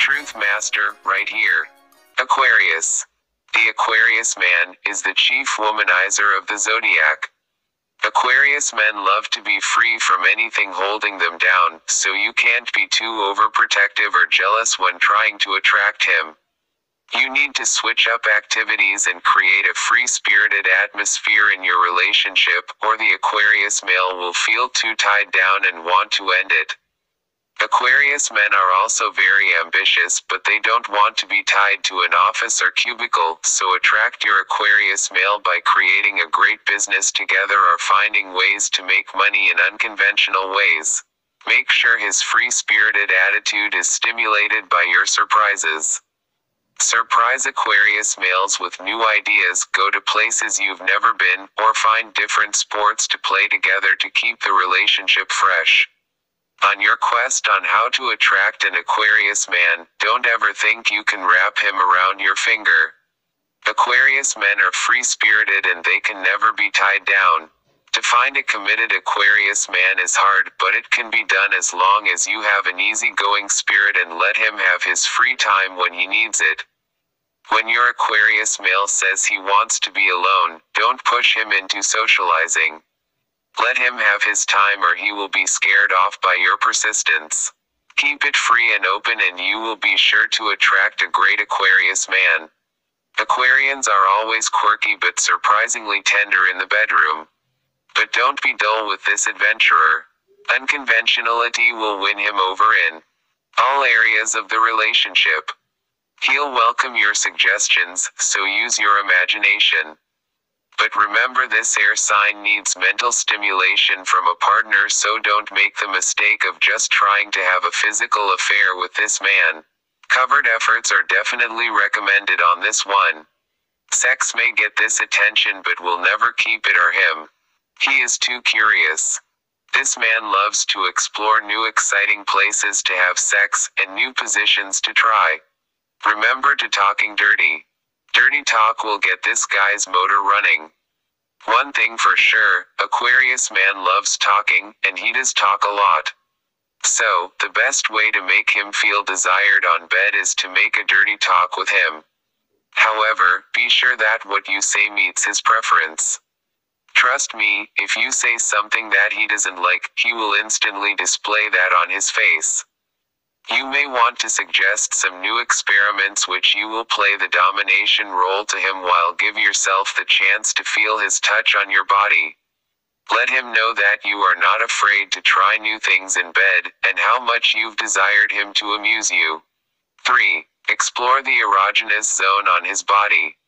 Truth Master, right here. Aquarius. The Aquarius man is the chief womanizer of the zodiac. Aquarius men love to be free from anything holding them down, so you can't be too overprotective or jealous when trying to attract him. You need to switch up activities and create a free-spirited atmosphere in your relationship, or the Aquarius male will feel too tied down and want to end it. Aquarius men are also very ambitious, but they don't want to be tied to an office or cubicle, so attract your Aquarius male by creating a great business together or finding ways to make money in unconventional ways. Make sure his free-spirited attitude is stimulated by your surprises. Surprise Aquarius males with new ideas, go to places you've never been, or find different sports to play together to keep the relationship fresh. On your quest on how to attract an Aquarius man, don't ever think you can wrap him around your finger. Aquarius men are free-spirited and they can never be tied down. To find a committed Aquarius man is hard, but it can be done as long as you have an easygoing spirit and let him have his free time when he needs it. When your Aquarius male says he wants to be alone, don't push him into socializing. Let him have his time or he will be scared off by your persistence. Keep it free and open and you will be sure to attract a great Aquarius man. Aquarians are always quirky but surprisingly tender in the bedroom. But don't be dull with this adventurer. Unconventionality will win him over in all areas of the relationship. He'll welcome your suggestions, so use your imagination. But remember, this air sign needs mental stimulation from a partner, so don't make the mistake of just trying to have a physical affair with this man. Covered efforts are definitely recommended on this one. Sex may get this attention but will never keep it or him. He is too curious. This man loves to explore new exciting places to have sex, and new positions to try. Remember to talking dirty. Dirty talk will get this guy's motor running. One thing for sure, Aquarius man loves talking, and he does talk a lot. So, the best way to make him feel desired on bed is to make a dirty talk with him. However, be sure that what you say meets his preference. Trust me, if you say something that he doesn't like, he will instantly display that on his face. You may want to suggest some new experiments which you will play the domination role to him while give yourself the chance to feel his touch on your body. Let him know that you are not afraid to try new things in bed, and how much you've desired him to amuse you. 3. Explore the erogenous zone on his body.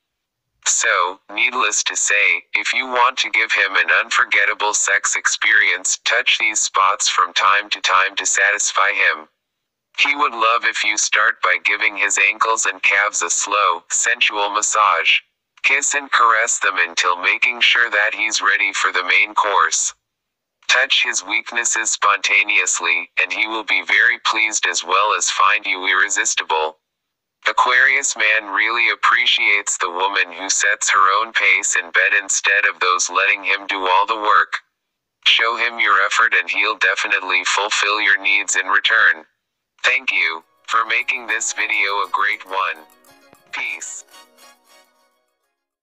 So, needless to say, if you want to give him an unforgettable sex experience, touch these spots from time to time to satisfy him. He would love if you start by giving his ankles and calves a slow, sensual massage. Kiss and caress them until making sure that he's ready for the main course. Touch his weaknesses spontaneously, and he will be very pleased as well as find you irresistible. Aquarius man really appreciates the woman who sets her own pace in bed instead of those letting him do all the work. Show him your effort and he'll definitely fulfill your needs in return. Thank you for making this video a great one. Peace.